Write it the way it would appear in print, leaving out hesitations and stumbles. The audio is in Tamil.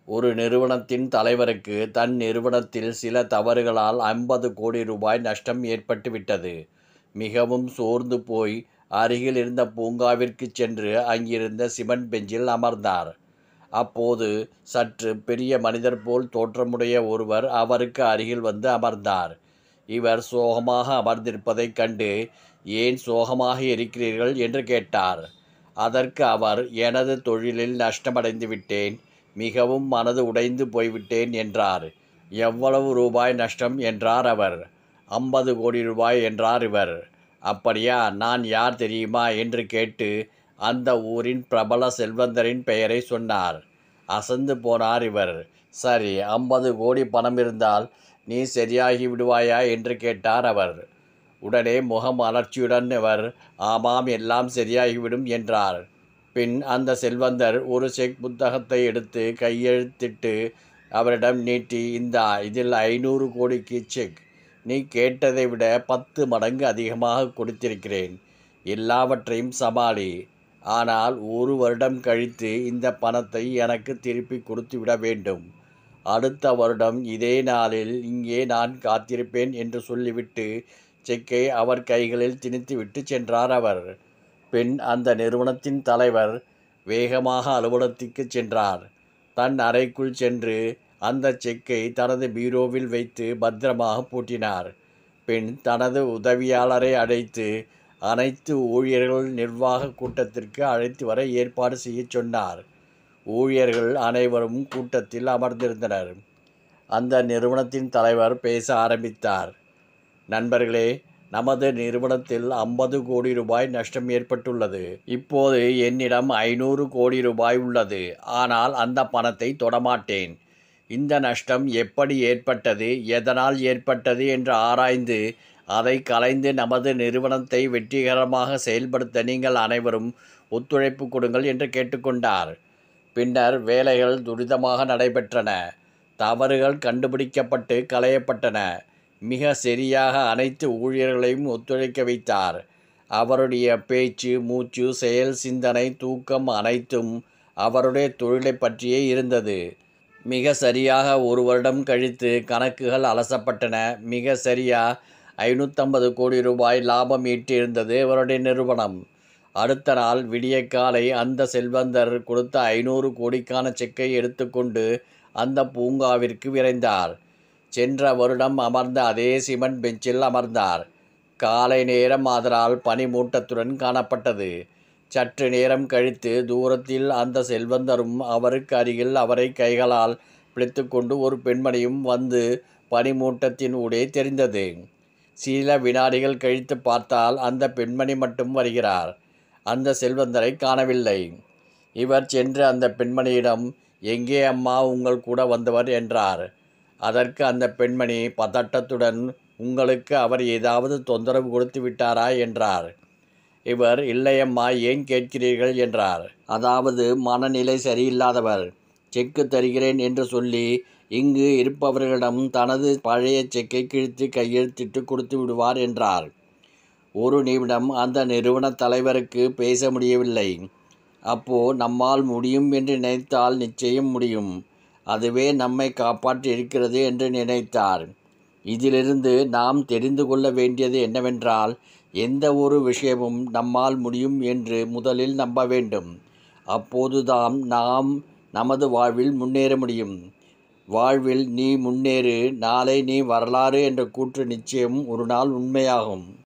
ஒரு நிறுவனத்தின் தலைவருக்கு தன் நிறுவனத்தில் சில தவறுகளால் 50 கோடி ரூபாய் நஷ்டம் ஏற்பட்டுவிட்டது. மிகவும் சோர்ந்து போய் அருகில் இருந்த பூங்காவிற்கு சென்று அங்கிருந்த சிமெண்ட் பெஞ்சில் அமர்ந்தார். அப்போது சற்று பெரிய மனிதர் போல் தோற்றமுடைய ஒருவர் அவருக்கு அருகில் வந்து அமர்ந்தார். இவர் சோகமாக அமர்ந்திருப்பதைக் கண்டு, "ஏன் சோகமாக இருக்கிறீர்கள்?" என்று கேட்டார். அதற்கு அவர், "எனது தொழிலில் நஷ்டமடைந்து விட்டேன், மிகவும் மனது உடைந்து போய்விட்டேன்" என்றார். "எவ்வளவு ரூபாய் நஷ்டம்?" என்றார் அவர். 50 கோடி ரூபாய் என்றார் இவர். "அப்படியா, நான் யார் தெரியுமா?" என்று கேட்டு அந்த ஊரின் பிரபல செல்வந்தரின் பெயரை சொன்னார். அசந்து போனார் இவர். "சரி, 50 கோடி பணம் இருந்தால் நீ சரியாகி விடுவாயா என்று கேட்டார் அவர். உடனே முகம் அலர்ச்சியுடன் அவர், "ஆமாம், எல்லாம் சரியாகிவிடும்" என்றார். பின் அந்த செல்வந்தர் ஒரு செக் புத்தகத்தை எடுத்து கையெழுத்திட்டு அவரிடம் நீட்டி, "இந்தா, இதில் 500 கோடிக்கு செக். நீ கேட்டதை விட 10 மடங்கு அதிகமாக கொடுத்திருக்கிறேன். எல்லாவற்றையும் சமாளி. ஆனால் 1 வருடம் கழித்து இந்த பணத்தை எனக்கு திருப்பி கொடுத்துவிட வேண்டும். அடுத்த வருடம் இதே நாளில் இங்கே நான் காத்திருப்பேன்" என்று சொல்லிவிட்டு செக்கை அவர் கைகளில் திணித்துவிட்டு சென்றார் அவர். பின் அந்த நிறுவனத்தின் தலைவர் வேகமாக அலுவலகத்திற்கு சென்றார். தன் அறைக்குள் சென்று அந்த செக்கை தனது பீரோவில் வைத்து பத்திரமாக பூட்டினார். பின் தனது உதவியாளரை அழைத்து அனைத்து ஊழியர்கள் நிர்வாக கூட்டத்திற்கு அழைத்து வர ஏற்பாடு செய்யச் சொன்னார். ஊழியர்கள் அனைவரும் கூட்டத்தில் அமர்ந்திருந்தனர். அந்த நிறுவனத்தின் தலைவர் பேச ஆரம்பித்தார். "நண்பர்களே, நமது நிறுவனத்தில் 50 கோடி ரூபாய் நஷ்டம் ஏற்பட்டுள்ளது. இப்போது என்னிடம் 500 கோடி ரூபாய் உள்ளது. ஆனால் அந்த பணத்தை தொடமாட்டேன். இந்த நஷ்டம் எப்படி ஏற்பட்டது, எதனால் ஏற்பட்டது என்று ஆராய்ந்து அதை களைந்து நமது நிறுவனத்தை வெற்றிகரமாக செயல்படுத்த நீங்கள் அனைவரும் ஒத்துழைப்பு கொடுங்கள்" என்று கேட்டுக்கொண்டார். பின்னர் வேலைகள் துரிதமாக நடைபெற்றன. தவறுகள் கண்டுபிடிக்கப்பட்டு களையப்பட்டன. மிக சரியாக அனைத்து ஊழியர்களையும் ஒத்துழைக்க வைத்தார். அவருடைய பேச்சு, மூச்சு, செயல், சிந்தனை, தூக்கம் அனைத்தும் அவருடைய தொழிலைப் பற்றியே இருந்தது. மிக சரியாக 1 வருடம் கழித்து கணக்குகள் அலசப்பட்டன. மிக சரியா 550 கோடி ரூபாய் லாபம் ஈட்டியிருந்தது அவருடைய நிறுவனம். அடுத்த நாள் விடியற்காலை அந்த செல்வந்தர் கொடுத்த 500 கோடிக்கான செக்கை எடுத்துக்கொண்டு அந்த பூங்காவிற்கு விரைந்தார். சென்ற வருடம் அமர்ந்த அதே சிமெண்ட் பெஞ்சில் அமர்ந்தார். காலை நேரம் ஆதலால் பனிமூட்டத்துடன் காணப்பட்டது. சற்று நேரம் கழித்து தூரத்தில் அந்த செல்வந்தரும் அவருக்கு அருகில் அவரை கைகளால் பிடித்துக்கொண்டு ஒரு பெண்மணியும் வந்து பனிமூட்டத்தின் ஊடே தெரிந்தது. சில வினாடிகள் கழித்து பார்த்தால் அந்த பெண்மணி மட்டும் வருகிறார். அந்த செல்வந்தரை காணவில்லை. இவர் சென்று அந்த பெண்மணியிடம், "எங்கே அம்மா உங்கள் கூட வந்தவர்?" என்றார். அதற்கு அந்த பெண்மணி பதட்டத்துடன், "உங்களுக்கு அவர் ஏதாவது தொந்தரவு கொடுத்து விட்டாரா?" என்றார். இவர், "இல்லையம்மா, ஏன் கேட்கிறீர்கள்?" என்றார். "அதாவது மனநிலை சரியில்லாதவர். செக்கு தருகிறேன் என்று சொல்லி இங்கு இருப்பவர்களிடம் தனது பழைய செக்கை கிழித்து கையெழுத்திட்டு கொடுத்து விடுவார்" என்றார். ஒரு நிமிடம் அந்த நிறுவன தலைவருக்கு பேச முடியவில்லை. "அப்போ நம்மால் முடியும் என்று நினைத்தால் நிச்சயம் முடியும். அதுவே நம்மை காப்பாற்றி இருக்கிறது" என்று நினைத்தார். இதிலிருந்து நாம் தெரிந்து கொள்ள வேண்டியது என்னவென்றால், எந்த ஒரு விஷயமும் நம்மால் முடியும் என்று முதலில் நம்ப வேண்டும். அப்போதுதான் நாம் நமது வாழ்வில் முன்னேற முடியும். வாழ்வில் நீ முன்னேறு, நாளை நீ வரலாறு என்ற கூற்று நிச்சயம் ஒரு நாள் உண்மையாகும்.